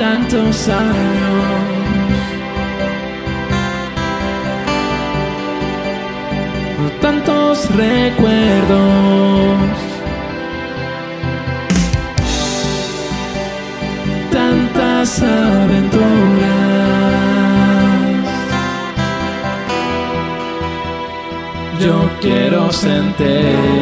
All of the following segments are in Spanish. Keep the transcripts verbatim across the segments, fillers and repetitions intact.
tantos años. Tantos recuerdos, tantas aventuras. Yo quiero sentir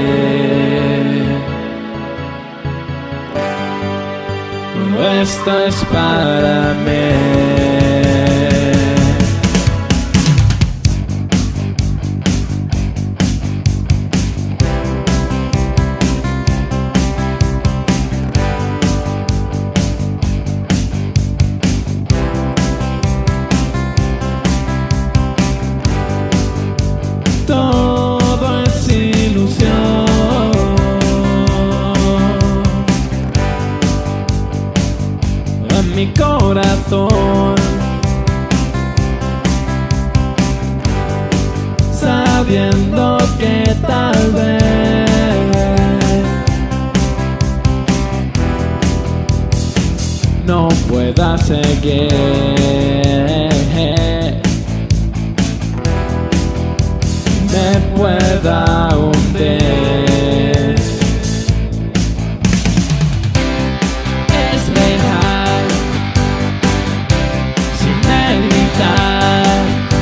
esto es para mí. Todo es ilusión, en mi corazón, sabiendo que tal vez no pueda seguir. Me pueda hundir. Es real, sin evitar,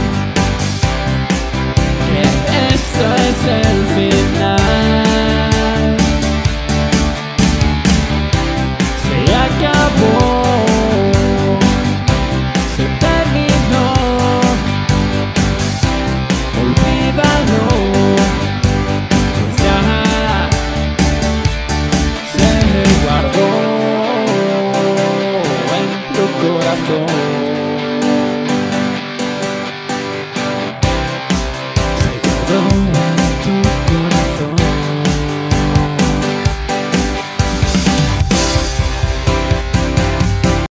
que esto es el final. Se acabó, se terminó. Olvídalo, pues ya se guardó en tu corazón. Se guardó.